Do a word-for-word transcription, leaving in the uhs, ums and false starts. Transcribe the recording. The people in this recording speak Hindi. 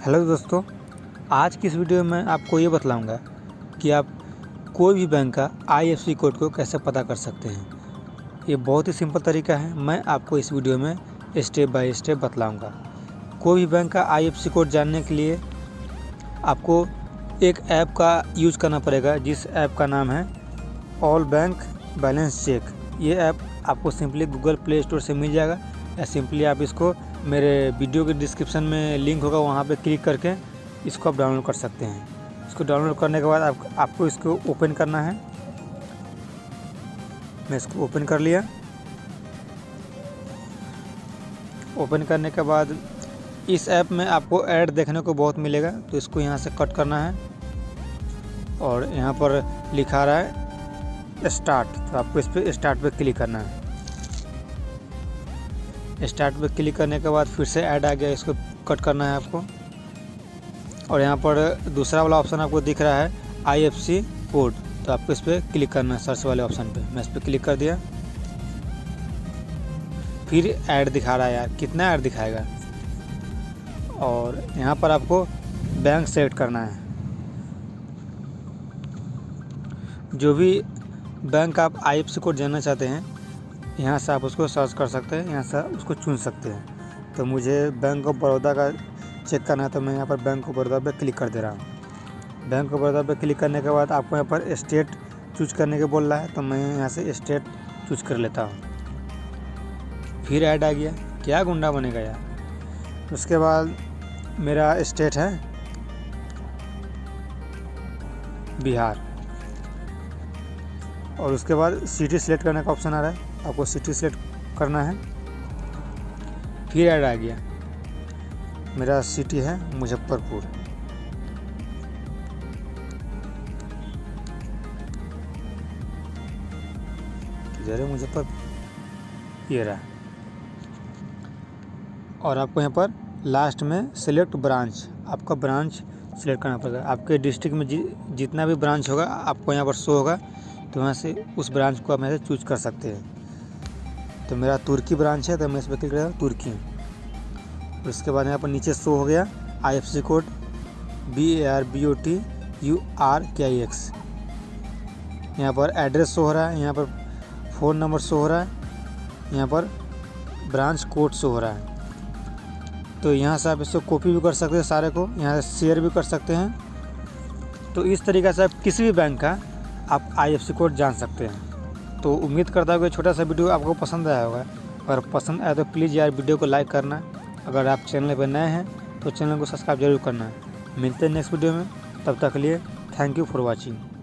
हेलो दोस्तों, आज की इस वीडियो में आपको ये बतलाऊंगा कि आप कोई भी बैंक का I F S C code को कैसे पता कर सकते हैं। ये बहुत ही सिंपल तरीका है, मैं आपको इस वीडियो में स्टेप बाय स्टेप बतलाऊंगा। कोई भी बैंक का I F S C code जानने के लिए आपको एक ऐप का यूज़ करना पड़ेगा, जिस ऐप का नाम है ऑल बैंक बैलेंस चेक। ये ऐप आपको सिंपली गूगल प्ले स्टोर से मिल जाएगा, या सिंपली आप इसको मेरे वीडियो के डिस्क्रिप्शन में लिंक होगा, वहाँ पे क्लिक करके इसको आप डाउनलोड कर सकते हैं। इसको डाउनलोड करने के बाद आप, आपको इसको ओपन करना है। मैं इसको ओपन कर लिया। ओपन करने के बाद इस ऐप में आपको ऐड देखने को बहुत मिलेगा, तो इसको यहाँ से कट करना है और यहाँ पर लिखा रहा है स्टार्ट, तो आपको इस पर स्टार्ट पे क्लिक करना है। स्टार्ट पे क्लिक करने के बाद फिर से ऐड आ गया, इसको कट करना है आपको। और यहाँ पर दूसरा वाला ऑप्शन आपको दिख रहा है I F S C code, तो आपको इस पर क्लिक करना है, सर्च वाले ऑप्शन पे। मैं इस पर क्लिक कर दिया। फिर ऐड दिखा रहा है, यार कितना ऐड दिखाएगा। और यहाँ पर आपको बैंक सेलेक्ट करना है। जो भी बैंक आप I F S C code जानना चाहते हैं, यहाँ से आप उसको सर्च कर सकते हैं, यहाँ से उसको चुन सकते हैं। तो मुझे बैंक ऑफ बड़ौदा का चेक करना है, तो मैं यहाँ पर बैंक ऑफ बड़ौदा पे क्लिक कर दे रहा हूँ। बैंक ऑफ बड़ौदा पे क्लिक करने के बाद आपको यहाँ पर स्टेट चूज करने के बोल रहा है, तो मैं यहाँ से स्टेट चूज कर लेता हूँ। फिर ऐड आ गया, क्या गुंडा बनेगा यार। उसके बाद मेरा स्टेट है बिहार, और उसके बाद सिटी सिलेक्ट करने का ऑप्शन आ रहा है, आपको सिटी सिलेक्ट करना है। फिर ऐड आ गया, मेरा सिटी है मुजफ्फरपुर। किधर है मुजफ्फरपुर, ये रहा। और आपको यहाँ पर लास्ट में सिलेक्ट ब्रांच, आपका ब्रांच सिलेक्ट करना पड़ेगा। आपके डिस्ट्रिक्ट में जि, जितना भी ब्रांच होगा आपको यहाँ पर शो होगा, तो यहाँ से उस ब्रांच को आप यहाँ से चूज कर सकते हैं। तो मेरा तुर्की ब्रांच है, तो मैं इस पर क्लिक करूँगा तुर्की। उसके बाद यहाँ पर नीचे शो हो गया I F S C code B A R B O T U R K I x. यहाँ पर एड्रेस शो हो रहा है, यहाँ पर फ़ोन नंबर शो हो रहा है, यहाँ पर ब्रांच कोड शो हो रहा है। तो यहाँ से आप इसको कॉपी भी कर सकते हैं, सारे को यहाँ से शेयर भी कर सकते हैं। तो इस तरीक़े से आप किसी भी बैंक का आप I F S C code जान सकते हैं। तो उम्मीद करता हूँ कि छोटा सा वीडियो आपको पसंद आया होगा। अगर पसंद आया तो प्लीज़ यार वीडियो को लाइक करना। अगर आप चैनल पर नए हैं तो चैनल को सब्सक्राइब जरूर करना। मिलते हैं नेक्स्ट वीडियो में, तब तक के लिए थैंक यू फॉर वॉचिंग।